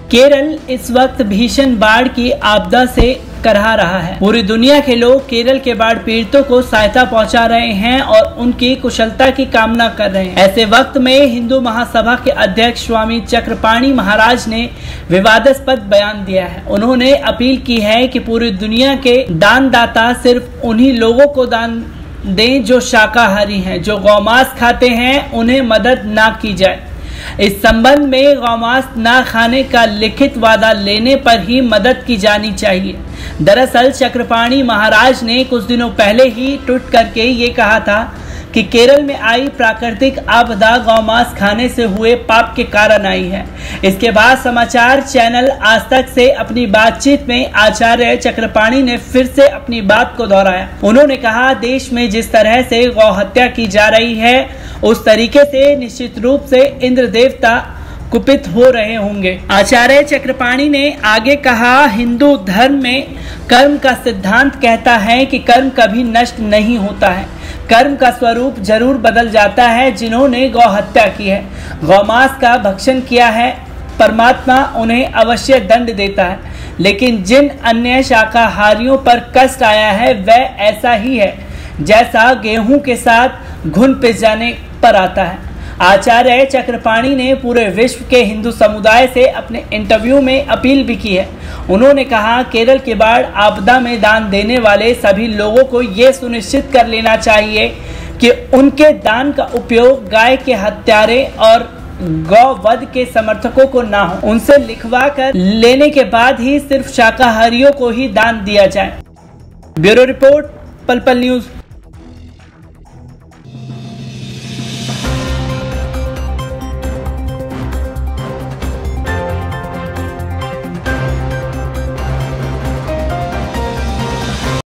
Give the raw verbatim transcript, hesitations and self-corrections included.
केरल इस वक्त भीषण बाढ़ की आपदा से करहा रहा है। पूरी दुनिया के लोग केरल के बाढ़ पीड़ितों को सहायता पहुंचा रहे हैं और उनकी कुशलता की कामना कर रहे हैं। ऐसे वक्त में हिंदू महासभा के अध्यक्ष स्वामी चक्रपाणी महाराज ने विवादास्पद बयान दिया है। उन्होंने अपील की है कि पूरी दुनिया के दानदाता सिर्फ उन्हीं लोगों को दान दें जो शाकाहारी हैं, जो गौमांस खाते हैं उन्हें मदद ना की जाए। इस संबंध में गौमांस ना खाने का लिखित वादा लेने पर ही मदद की जानी चाहिए। दरअसल चक्रपाणी महाराज ने कुछ दिनों पहले ही ट्वीट करके ये कहा था कि केरल में आई प्राकृतिक आपदा गौमांस खाने से हुए पाप के कारण आई है। इसके बाद समाचार चैनल आज तक से अपनी बातचीत में आचार्य चक्रपाणी ने फिर से अपनी बात को दोहराया। उन्होंने कहा, देश में जिस तरह से गौ हत्या की जा रही है उस तरीके से निश्चित रूप से इंद्र देवता कुपित हो रहे होंगे। आचार्य चक्रपाणी ने आगे कहा, हिंदू धर्म में कर्म का सिद्धांत कहता है कि कर्म कभी नष्ट नहीं होता है, कर्म का स्वरूप जरूर बदल जाता है। जिन्होंने गौ हत्या की है, गौमांस का भक्षण किया है, परमात्मा उन्हें अवश्य दंड देता है, लेकिन जिन अन्य शाकाहारियों पर कष्ट आया है वह ऐसा ही है जैसा गेहूं के साथ घुन पिस जाने पर आता है। आचार्य चक्रपाणी ने पूरे विश्व के हिंदू समुदाय से अपने इंटरव्यू में अपील भी की है। उन्होंने कहा, केरल के बाढ़ आपदा में दान देने वाले सभी लोगों को ये सुनिश्चित कर लेना चाहिए कि उनके दान का उपयोग गाय के हत्यारे और गौवध के समर्थकों को ना हो। उनसे लिखवा कर लेने के बाद ही सिर्फ शाकाहारियों को ही दान दिया जाए। ब्यूरो रिपोर्ट, पल पल न्यूज।